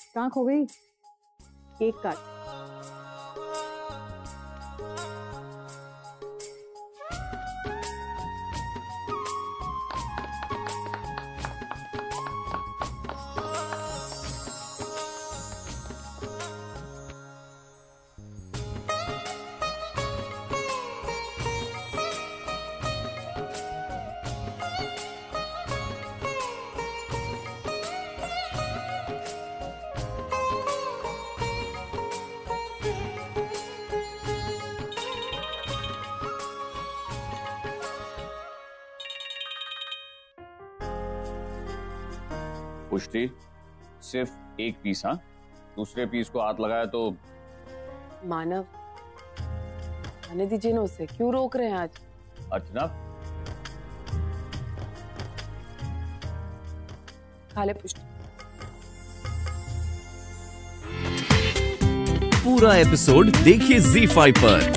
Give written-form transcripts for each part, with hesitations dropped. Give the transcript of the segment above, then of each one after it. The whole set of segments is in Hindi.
कहाँ खो गई? केक काट। पुष्टि, सिर्फ एक पीस। हाँ, दूसरे पीस को हाथ लगाया तो। मानव, आने दीजिए ना उसे, क्यों रोक रहे हैं आज? अर्चना, खा ले पुष्टि। पूरा एपिसोड देखिए ZEE5 पर।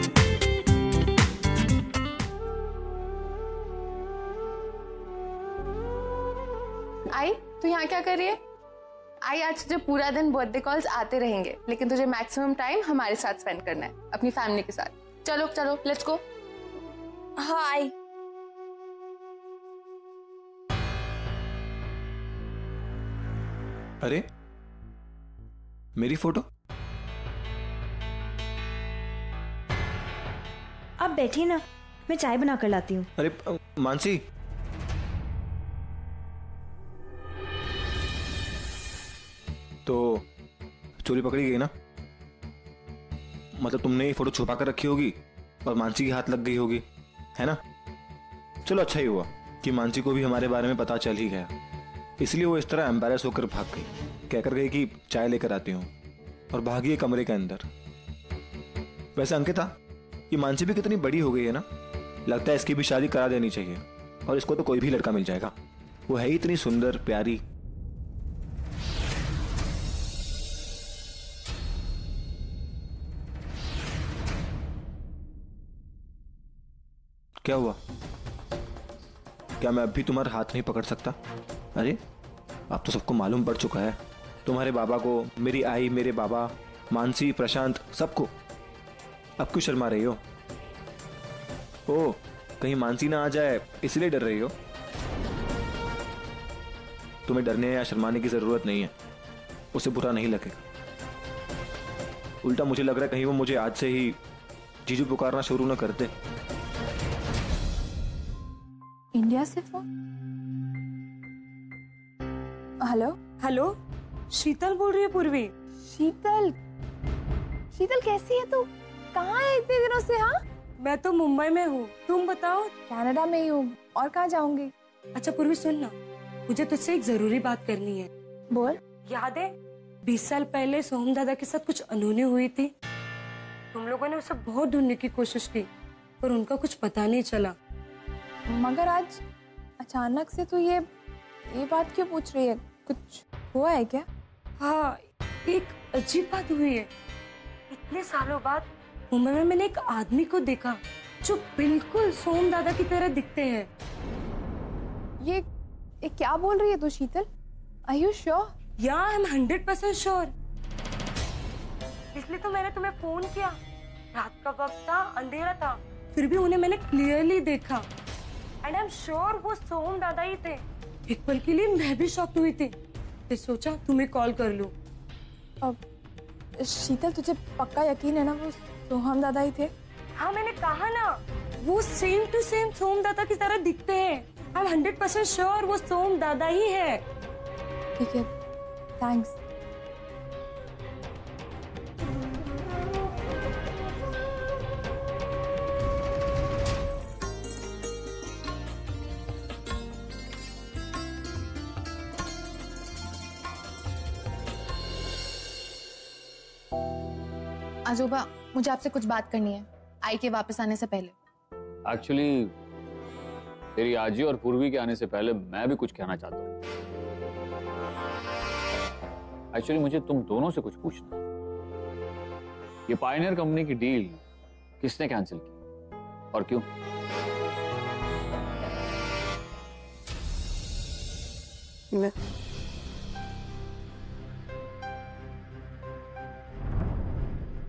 आई, तू यहाँ क्या कर रही है? आई, आज तुझे पूरा दिन बर्थडे कॉल्स आते रहेंगे, लेकिन तुझे मैक्सिमम टाइम हमारे साथ स्पेंड करना है, अपनी फैमिली के साथ। चलो चलो, लेट्स गो। हाँ आई। अरे मेरी फोटो। आप बैठिए ना, मैं चाय बना कर लाती हूँ। अरे मानसी, तो चोरी पकड़ी गई ना? मतलब तुमने ये फोटो छुपा कर रखी होगी और मानसी के हाथ लग गई होगी, है ना? चलो अच्छा ही हुआ कि मानसी को भी हमारे बारे में पता चल ही गया, इसलिए वो इस तरह एम्बैरेस होकर भाग गई, कहकर गई कि चाय लेकर आती हूँ, और भागी कमरे के अंदर। वैसे अंकिता, ये मानसी भी कितनी बड़ी हो गई है ना, लगता है इसकी भी शादी करा देनी चाहिए, और इसको तो कोई भी लड़का मिल जाएगा, वो है ही इतनी सुंदर प्यारी। क्या हुआ? क्या मैं अब भी तुम्हारा हाथ नहीं पकड़ सकता? अरे अब तो सबको मालूम पड़ चुका है, तुम्हारे बाबा को, मेरी आई, मेरे बाबा, मानसी, प्रशांत, सबको। अब क्यों शर्मा रही हो? ओ, कहीं मानसी ना आ जाए इसलिए डर रही हो? तुम्हें डरने या शर्माने की जरूरत नहीं है, उसे बुरा नहीं लगेगा। उल्टा मुझे लग रहा है कहीं वो मुझे आज से ही जीजू पुकारना शुरू ना कर दे। इंडिया से फोन। हेलो हेलो, शीतल बोल रही है पूर्वी। शीतल, शीतल कैसी है तू? कहाँ है इतने दिनों से? हाँ, मैं तो मुंबई में हूँ, तुम बताओ। कनाडा में ही हूँ, और कहाँ जाऊंगी? अच्छा पूर्वी सुन ना, मुझे तुझसे एक जरूरी बात करनी है। बोल। याद है 20 साल पहले सोहम दादा के साथ कुछ अनहोनी हुई थी? तुम लोगों ने उसे बहुत ढूंढने की कोशिश की, पर उनका कुछ पता नहीं चला। मगर आज अचानक से तू ये बात क्यों पूछ रही है? कुछ हुआ है क्या? हाँ, एक अजीब बात हुई है। इतने सालों बाद मुंबई में मैंने एक आदमी को देखा जो बिल्कुल सोहम दादा की तरह दिखते हैं। ये क्या बोल रही है तू शीतल? Are you sure? या आई एम 100% श्योर। इसलिए तो मैंने तुम्हें फोन किया। रात का वक्त था, अंधेरा था, फिर भी उन्हें मैंने क्लियरली देखा, एंड आई एम श्योर वो सोहम दादा ही थे। एक पल के लिए मैं भी शॉक हुई थी, फिर सोचा तुम्हें कॉल कर लूं। अब शीतल, तुझे पक्का यकीन है ना वो सोहम दादा ही थे? हाँ, मैंने कहा ना, वो सेम टू सेम सोहम दादा की तरह दिखते हैं। आई एम 100% श्योर वो सोहम दादा ही है। ठीक है, थैंक्स। आजोबा, मुझे आपसे कुछ बात करनी है, आई के वापस आने से पहले। एक्चुअली तेरी आजी और पूर्वी के आने से पहले मैं भी कुछ कहना चाहता हूँ। एक्चुअली मुझे तुम दोनों से कुछ पूछना है। ये पायनियर कंपनी की डील किसने कैंसिल की और क्यों?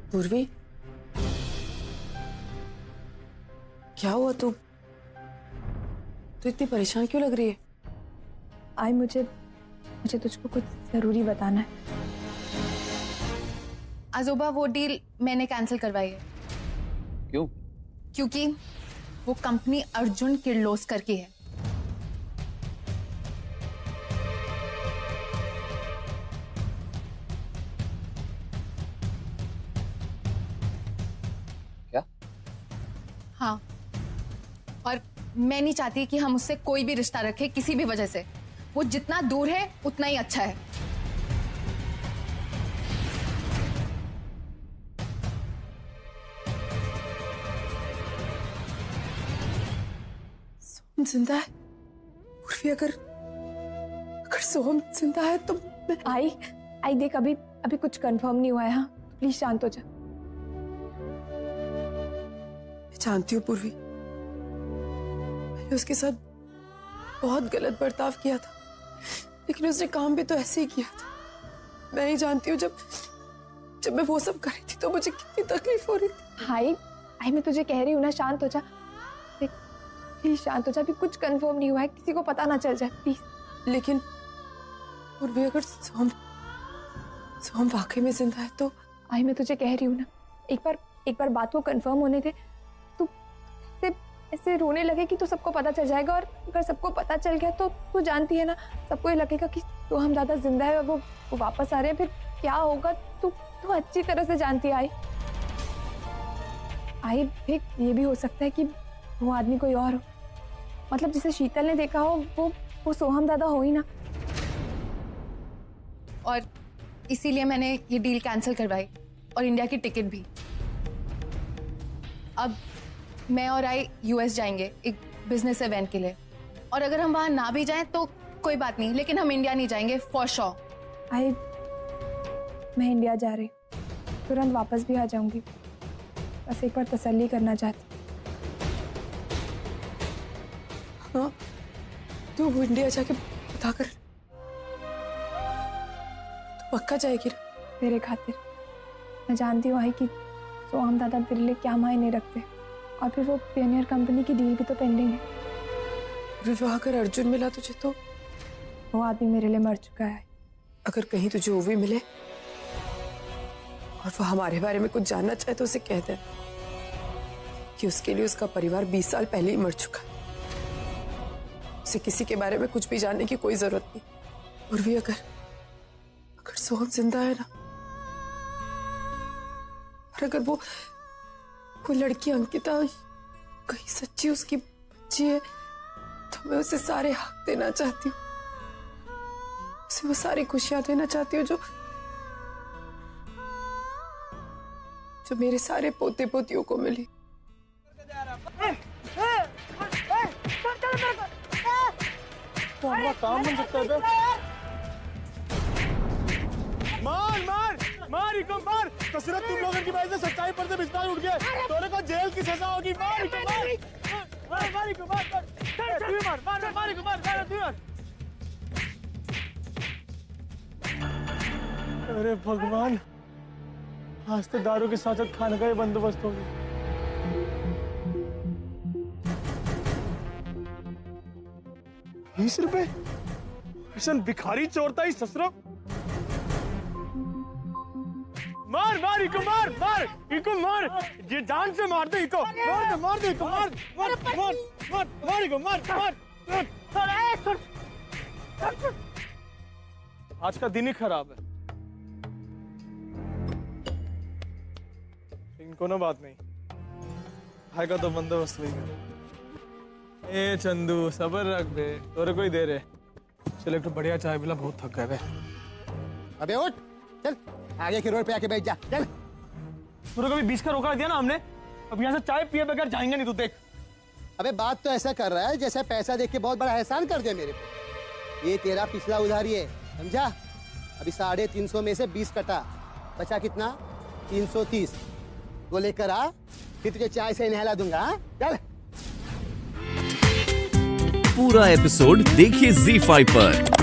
पूर्वी, क्या हुआ? तू इतनी परेशान क्यों लग रही है? आई, मुझे तुझको कुछ जरूरी बताना है। आजोबा, वो डील मैंने कैंसिल करवाई है। क्यों? क्योंकि वो कंपनी अर्जुन किर्लोस्कर की है। क्या? हाँ, और मैं नहीं चाहती कि हम उससे कोई भी रिश्ता रखें किसी भी वजह से। वो जितना दूर है उतना ही अच्छा है। सोहम जिंदा है? पूर्वी, अगर सोहम जिंदा है तो आई देख, अभी कुछ कंफर्म नहीं हुआ है। हाँ, प्लीज शांत हो जा। मैं जानती हूँ पूर्वी, मैंने उसके साथ बहुत गलत बर्ताव किया था, लेकिन उसने काम भी तो ऐसे ही किया था। मैं ही जानती हूँ, जब मैं वो सब कर रही थी तो मुझे कितनी तकलीफ हो रही थी। आई, मैं तुझे कह रही हूँ ना, शांत हो जा। देख, प्लीज शांत हो जा। अभी कुछ कंफर्म नहीं हुआ है, किसी को पता ना चल जाए, प्लीज। लेकिन पूर्वी, अगर सोहम वाकई में जिंदा है तो? आई, मैं तुझे कह रही हूँ ना, एक बार बात को कंफर्म होने दे। तू ऐसे रोने लगे कि तो सबको पता चल जाएगा, और अगर सबको पता चल गया तो तू जानती है ना, सबको ये लगेगा कि तो हम दादा जिंदा है और वो वापस आ रहे हैं। फिर क्या होगा तू अच्छी तरह से जानती है। आई देख, ये भी हो सकता है कि वो आदमी कोई और हो, मतलब जिसे शीतल ने देखा हो वो सोहम दादा हो ही ना। और इसीलिए मैंने ये डील कैंसिल करवाई, और इंडिया की टिकट भी। अब मैं और आई यूएस जाएंगे एक बिजनेस इवेंट के लिए, और अगर हम वहां ना भी जाएं तो कोई बात नहीं, लेकिन हम इंडिया नहीं जाएंगे फॉर श्योर। आई, मैं इंडिया जा रही, तुरंत वापस भी आ जाऊंगी। बस एक बार तसल्ली करना चाहती। हाँ, तू वो इंडिया जाके पता कर, तो पक्का जाएगी ना? तेरे खातिर। मैं जानती हूँ आई कि सोहम दादा तेरे लिए क्या मायने रखते, और फिर वो पियोनियर कंपनी की डील भी तो पेंडिंग है। फिर वहां अगर अर्जुन मिला तुझे तो? वो आदमी मेरे लिए मर चुका है। अगर कहीं तुझे वो भी मिले और वो हमारे बारे में कुछ जानना चाहे तो उसे कह दे कि उसके लिए उसका परिवार 20 साल पहले ही मर चुका है। उसे किसी के बारे में कुछ भी जानने की कोई जरूरत नहीं। और भी अगर सोहम जिंदा है ना, और अगर वो लड़की अंकिता कहीं सच्ची उसकी बच्ची है, तो मैं उसे सारे हक देना चाहती हूँ, उसे वो सारी खुशियां देना चाहती हूँ जो मेरे सारे पोते पोतियों को मिली। तो हमारा काम बन सकता है। मार इको मार। तो सिर्फ तुम लोगों की वजह से सच्चाई पर से बिस्तार उठ गए। तोरे को जेल की सजा होगी। मार इको मार इको मार। अरे भगवान, आज तो दारू के साथ साथ खाने का ही बंदोबस्त हो गया। 20 रुपए? ऐसा भिखारी चोरता ही ससुरा। मार इको मार ये जान से मार दे इको। मार दे इको मार इको मार। आज का दिन ही खराब है। इनको ना बात नहीं, भाई का तो बंदोबस्त नहीं करे। ए चंदू सबर रख बे, तोरे कोई दे रहे। चल एक तो बढ़िया चाय पिला, बहुत थक गए बे। अबे उठ, चल आगे की रोड पे आके बैठ जा। चल, तूने कभी 20 का रोका दिया ना हमने, अब यहाँ से चाय पिए बगैर जाएंगे नहीं। तू देख। अबे बात तो ऐसा कर रहा है जैसे पैसा देख के बहुत बड़ा एहसान कर दिया मेरे पे। ये तेरा पिछला उधारी है, समझा? अभी 350 में से 20 कटा, बचा कितना? 330। वो लेकर आ, फिर तुझे चाय से नहला दूंगा। चल। पूरा एपिसोड देखिए ZEE5 पर।